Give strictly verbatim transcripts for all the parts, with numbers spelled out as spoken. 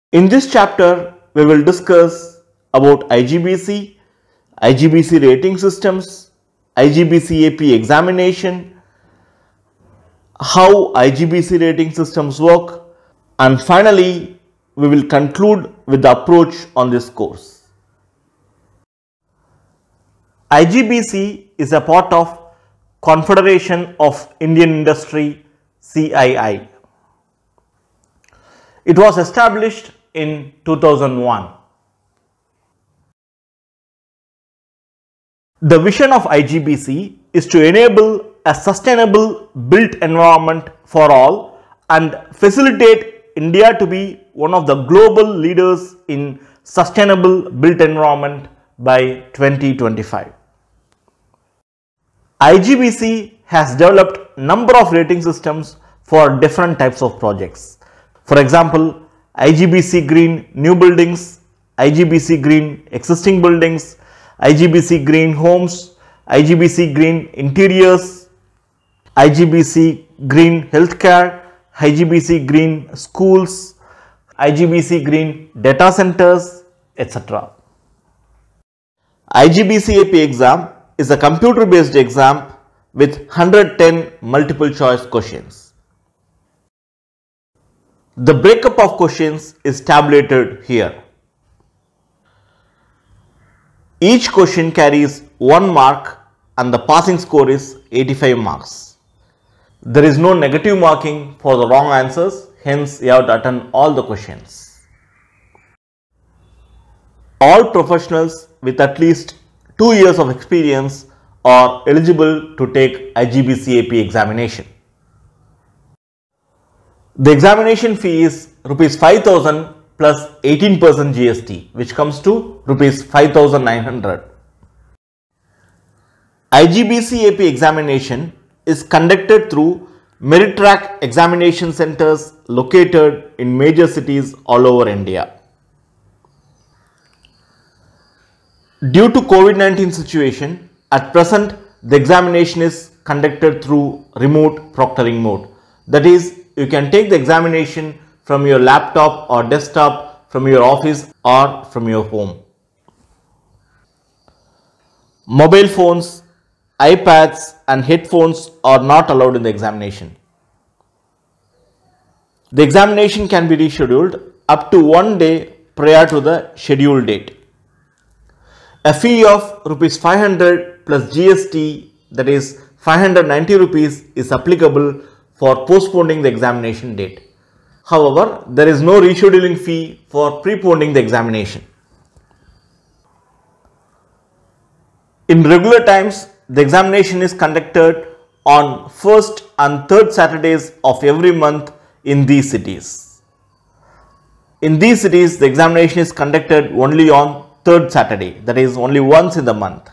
In this chapter, we will discuss about I G B C, I G B C rating systems, I G B C A P examination, how I G B C rating systems work, and finally, we will conclude with the approach on this course. I G B C is a part of Confederation of Indian Industry, C I I. It was established in two thousand one. The vision of I G B C is to enable a sustainable built environment for all and facilitate India to be one of the global leaders in sustainable built environment by twenty twenty-five. I G B C has developed number of rating systems for different types of projects. For example, I G B C Green New Buildings, I G B C Green Existing Buildings, I G B C Green Homes, I G B C Green Interiors, I G B C Green Healthcare, I G B C Green Schools, I G B C Green Data Centers, et cetera. I G B C A P exam is a computer based exam with one hundred ten multiple choice questions. The breakup of questions is tabulated here. Each question carries one mark and the passing score is eighty-five marks. There is no negative marking for the wrong answers, hence you have to attend all the questions. All professionals with at least two years of experience are eligible to take I G B C A P examination. The examination fee is rupees five thousand plus eighteen percent G S T, which comes to rupees five thousand nine hundred. I G B C A P examination is conducted through Merit-Track examination centers located in major cities all over India. Due to COVID nineteen situation, at present the examination is conducted through remote proctoring mode. That is, you can take the examination from your laptop or desktop, from your office or from your home. Mobile phones, iPads and headphones are not allowed in the examination. The examination can be rescheduled up to one day prior to the scheduled date. A fee of rupees five hundred plus G S T, that is five hundred ninety rupees, is applicable for postponing the examination date. However, there is no rescheduling fee for preponing the examination. In regular times, the examination is conducted on first and third Saturdays of every month in these cities. In these cities, the examination is conducted only on third Saturday, that is only once in the month.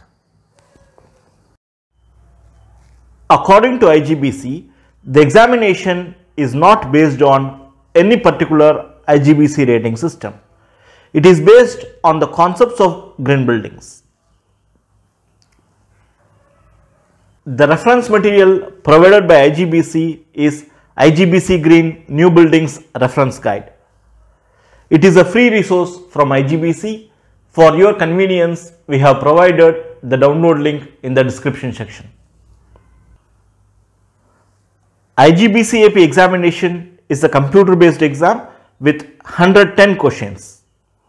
According to I G B C, the examination is not based on any particular I G B C rating system. It is based on the concepts of green buildings. The reference material provided by I G B C is I G B C Green New Buildings Reference Guide. It is a free resource from I G B C. For your convenience, we have provided the download link in the description section. I G B C A P examination is a computer based exam with one hundred ten questions.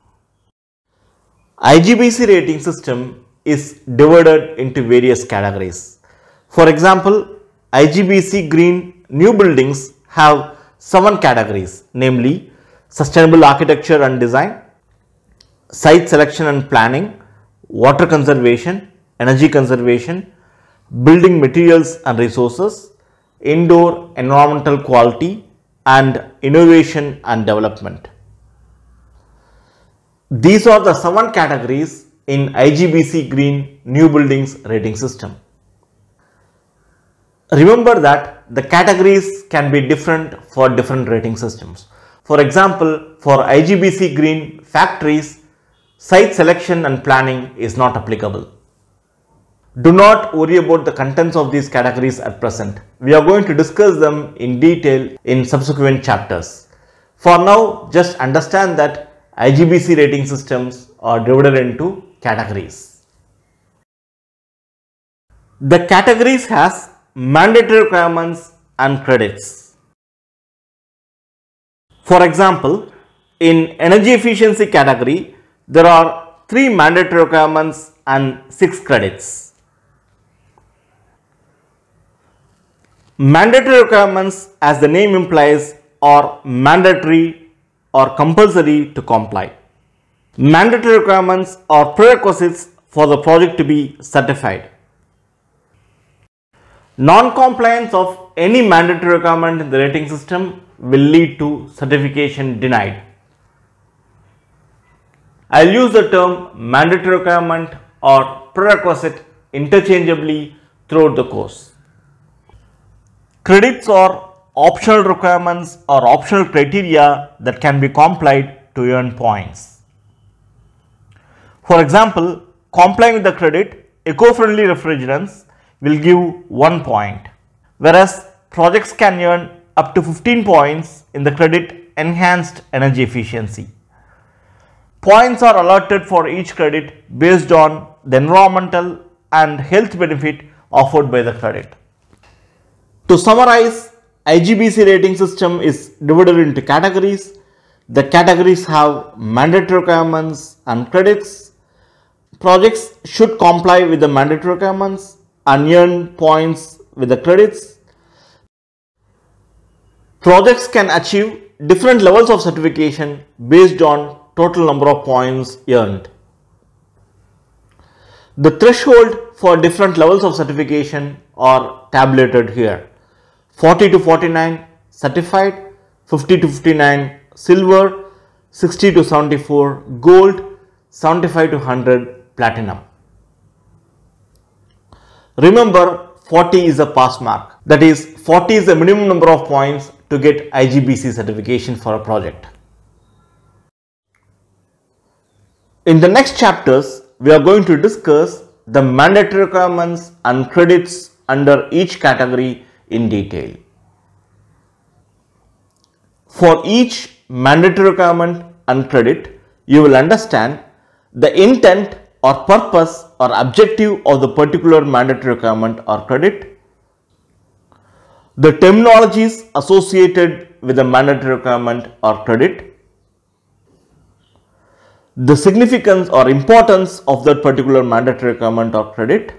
I G B C rating system is divided into various categories. For example, I G B C Green New Buildings have seven categories, namely Sustainable Architecture and Design, Site Selection and Planning, Water Conservation, Energy Conservation, Building Materials and Resources, Indoor Environmental Quality, and Innovation and Development. These are the seven categories in I G B C Green New Buildings rating system. Remember that the categories can be different for different rating systems. For example, for I G B C Green Factories, Site Selection and Planning is not applicable. Do not worry about the contents of these categories at present. We are going to discuss them in detail in subsequent chapters. For now, just understand that I G B C rating systems are divided into categories. The categories has mandatory requirements and credits. For example, in energy efficiency category, there are three mandatory requirements and six credits. Mandatory requirements, as the name implies, are mandatory or compulsory to comply. Mandatory requirements are prerequisites for the project to be certified. Non-compliance of any mandatory requirement in the rating system will lead to certification denied. I will use the term mandatory requirement or prerequisite interchangeably throughout the course. Credits are optional requirements or optional criteria that can be complied to earn points. For example, complying with the credit eco-friendly refrigerants will give one point, whereas projects can earn up to fifteen points in the credit enhanced energy efficiency. Points are allotted for each credit based on the environmental and health benefit offered by the credit. To summarize, I G B C rating system is divided into categories. The categories have mandatory requirements and credits. Projects should comply with the mandatory requirements and earn points with the credits. Projects can achieve different levels of certification based on total number of points earned. The threshold for different levels of certification are tabulated here. forty to forty-nine certified, fifty to fifty-nine silver, sixty to seventy-four gold, seventy-five to one hundred platinum. Remember, forty is a pass mark, that is forty is the minimum number of points to get I G B C certification for a project. In the next chapters, we are going to discuss the mandatory requirements and credits under each category in detail. For each mandatory requirement and credit, you will understand the intent or purpose or objective of the particular mandatory requirement or credit, the terminologies associated with the mandatory requirement or credit, the significance or importance of that particular mandatory requirement or credit,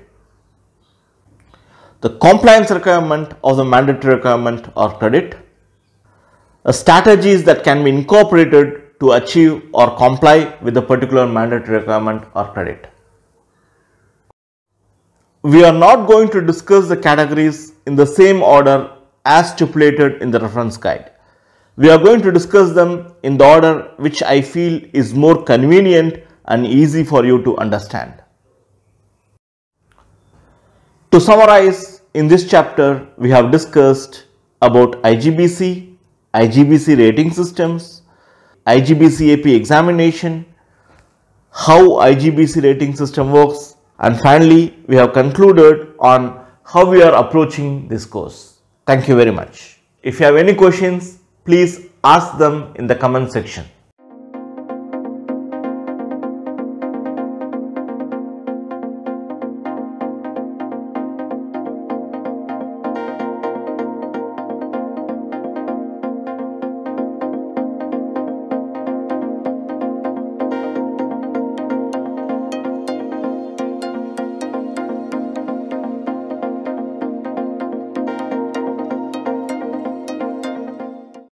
the compliance requirement of the mandatory requirement or credit, uh, strategies that can be incorporated to achieve or comply with the particular mandatory requirement or credit. We are not going to discuss the categories in the same order as stipulated in the reference guide. We are going to discuss them in the order which I feel is more convenient and easy for you to understand. To summarize, in this chapter we have discussed about I G B C, I G B C rating systems, I G B C A P examination, how I G B C rating system works, and finally we have concluded on how we are approaching this course. Thank you very much. If you have any questions, please ask them in the comment section.